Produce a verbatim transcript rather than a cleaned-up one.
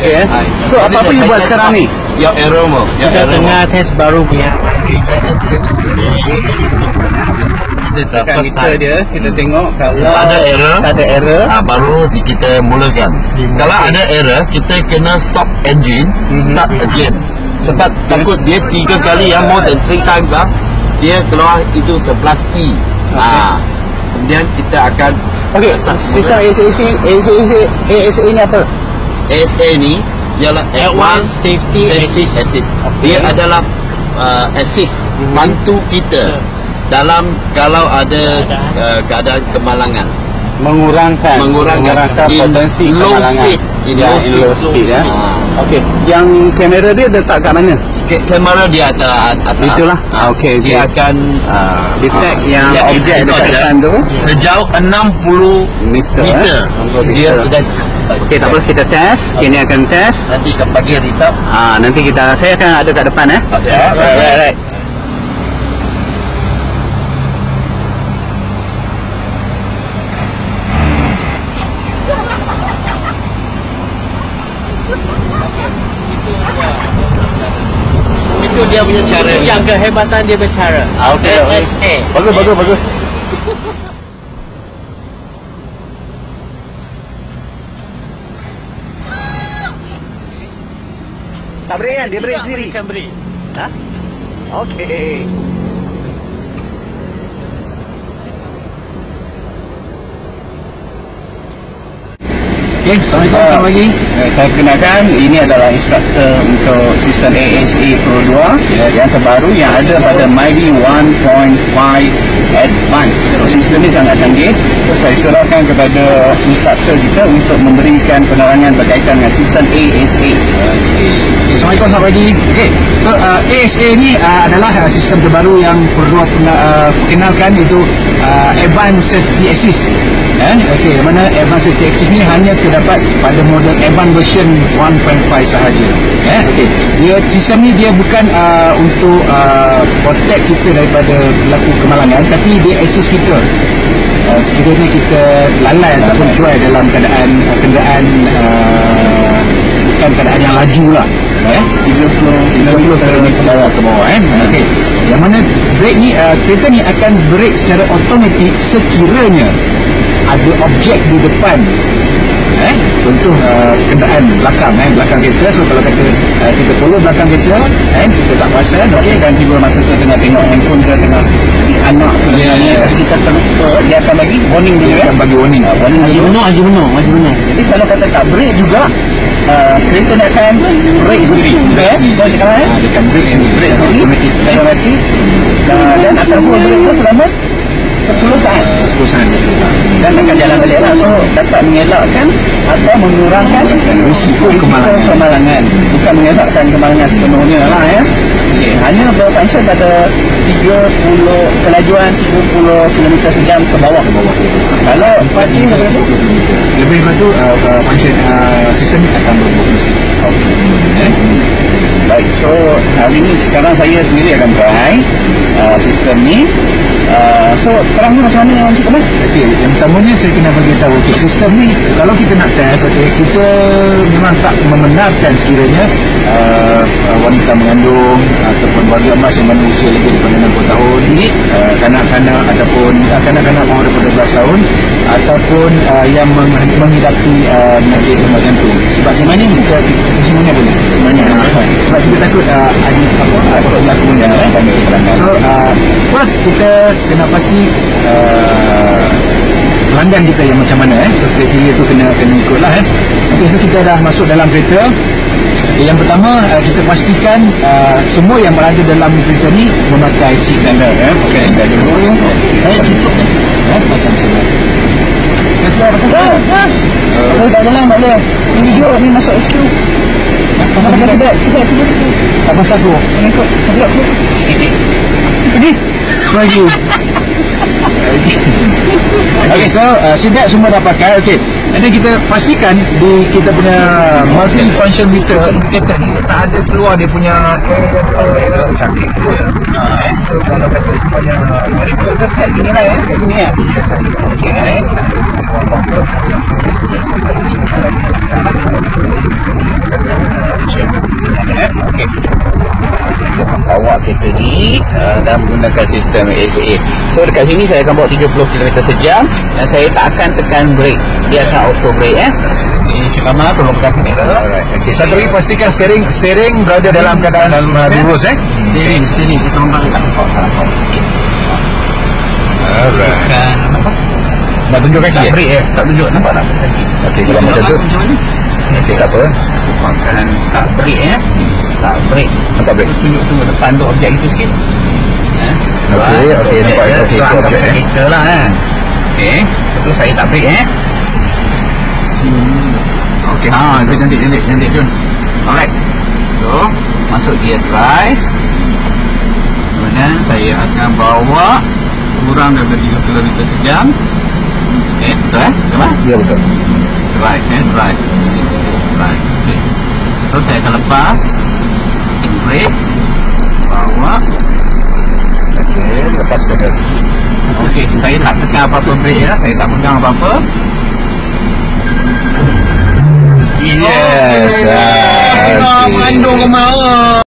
Okey eh. So apa-apa you buat sekarang ni? Yang error mo. Kita tengah test baru punya. Sekarang kita dia, kita tengok kalau tak ada error, tak ada error, ah, baru kita mulakan. Kalau ada error, kita kena stop engine, start again. Sebab takut dia tiga kali ya, more than three times ah, dia keluar itu sebelas E. Ah, kemudian kita akan okey, sistem A S A A S A ni apa? A S A ni ialah Advanced Safety Safety Assist. Dia adalah uh, assist, bantu kita dalam kalau ada uh, keadaan kemalangan, Mengurangkan mengurangkan, mengurangkan in potensi low kemalangan. speed, in Ya, low in speed, low speed ya. Ah. Okey, yang kamera dia letak kat mana? Ke- kamera di atas, atas. Itulah. Ah, Okey, dia okey. akan uh, Detect yang ya, objek itu dekat ada. depan tu Sejauh enam puluh meter, meter, eh? dia sudah. Okey, tak apa, kita test. Kini akan test. Nanti ke pagi result. Ah, nanti kita, saya akan ada kat depan eh. Okay. Right, right, right. Itu dia punya cara. Yang kehebatan dia bercara. Okey, A S A. bagus, bagus, bagus. Tak beri kan? Dia beri sendiri. Kan beri. Ha? Okey. Okay, Assalamualaikum. Selamat pagi. Eh, saya kenalkan, ini adalah instruktor untuk sistem A S A Pro dua yes. yang terbaru yang ada pada Mighty one point five Advanced. So, sistem ini sangat canggih. So, saya serahkan kepada instruktor kita untuk memberikan penerangan berkaitan dengan sistem A S A. Okay. Assalamualaikum. Selamat pagi. Okay. So uh, A S A ni uh, adalah uh, sistem terbaru yang perlu uh, perkenalkan, iaitu uh, Advanced Safety Assist. Eh? Okey, mana Advanced Safety Assist ni hanya terdapat pada model Advanced version one point five sahaja. Eh? Okey. Dia sistem ni dia bukan uh, untuk uh, protect kita daripada berlaku kemalangan, tapi dia assist kita. Uh, sekiranya kita lalai ataupun cuai dalam keadaan uh, kenderaan uh, bukan keadaan yang laju lah. Eh? tiga puluh kilometer ke bawah ke bawah eh. Okey. Yang mana brake ni uh, kereta ni akan brake secara automatik sekiranya ada objek di depan, eh contoh uh, kenderaan belakang eh belakang kereta. So kalau kata uh, kita follow belakang kereta, eh kita tak perasan, okey, dan tiba masa tu tengah tengok handphone ke, tengah anak tu Ya, yeah, ya. kita terlupa, dia akan bagi warning dulu Dia ya. akan bagi warning. Uh, warning Maju dulu. benar, maju benar, maju benar. Jadi kalau kata tak brake juga, uh, kereta ni akan brake sendiri, Brake eh? sendiri. Dia akan, Ah, dia akan brake sendiri. brake sendiri, Automatic. automatic, uh, dan akan hold brake tu selama sepuluh saat sepuluh saat. dan akan jalan balik lah. So dapat mengelakkan atau mengurangkan risiko kemalangan. kemalangan. Bukan mengelakkan kemalangan sepenuhnya lah ya. Okay. Hanya berfunction pada tiga puluh kelajuan tiga puluh kilometer sejam ke bawah ke bawah. Kalau parking berapa tu? Lebih daripada tu uh, uh, function uh, sistem ni akan berfungsi. Okey. Eh? Baik, so hari ni sekarang saya sendiri akan try uh, sistem ni. Uh, so sekarang ni macam mana Encik Kamal? Okey, yang pertamanya saya kena bagi tahu, okey, sistem ni kalau kita nak test, okey, kita memang tak membenarkan sekiranya uh, uh, wanita mengandung ataupun warga emas yang mana usia lebih daripada enam puluh tahun, uh, kanak-kanak ataupun uh, kanak-kanak bawah daripada dua belas tahun, ataupun uh, yang meng- menghidapi uh, penyakit lemah jantung. Sebab sebenarnya kita semuanya boleh. Sebenarnya. Sebab kita takut uh, ada apa ada berlaku benda eh. So uh, first kita kena pasti uh, pelanggan kita yang macam mana eh. So kriteria tu kena kena ikut lah eh. Okay, so kita dah masuk dalam kereta. Okay, yang pertama uh, kita pastikan uh, semua yang berada dalam kereta ni memakai seat belt eh. Okey, seat belt dulu. Saya cucuk ni. Eh, pasang seat belt. Dah sudah betul. Ha, ha. Kalau tak jalan tak boleh. Ini video ni masuk S Q. Pasal pasal sedap, sedap, sedap. Tak pasal tu. Ikut, sedap tu. Pergi. Pergi. Okey, so uh, seatbelt semua dah pakai. Okey, and then kita pastikan di kita punya multi function meter indicator ni tak ada keluar dia punya error cantik. So kalau kata semuanya mereka kat sini lah ya, kat sini ya. Okey. Okey. Bawa kereta ni uh, dan menggunakan sistem A S A. So dekat sini saya akan bawa tiga puluh kilometer sejam dan saya tak akan tekan brake. Dia akan auto brake eh. Ini pertama tolong pegang pedal. Alright. Okay. Satu lagi pastikan steering steering berada dalam keadaan dalam uh, lurus eh. Steering, steering kita memang tak nampak tak. Okey. Alright. Dan apa? Nak tunjuk kaki Tak eh? brake eh. Tak tunjuk nampak tak kaki. Okey, kalau macam tu. Macam mana? Okey, tak apa. Sepakan tak brake eh. Tak brake. Nampak brake? Tunjuk tunggu depan tu objek itu sikit. Eh. Okey, okey, nampak ya. okey, Itu itu anggap objek, macam eh. kita lah kan. Okey. Lepas saya tak brake eh. Okey, ha, itu cantik, cantik, cantik Jun. Alright. So, masuk gear drive. Kemudian saya akan bawa kurang daripada tiga kilometer sejam. Okey, betul eh? Betul eh? Ya, betul. Drive eh, drive. Drive. Okey. Terus saya akan lepas. Brake. Bawa. Okey, lepas pedal. Okey, saya tak tekan apa-apa brake ya. Saya tak pegang apa-apa. Yes. Oh, ah, okey. mengandung ke mau.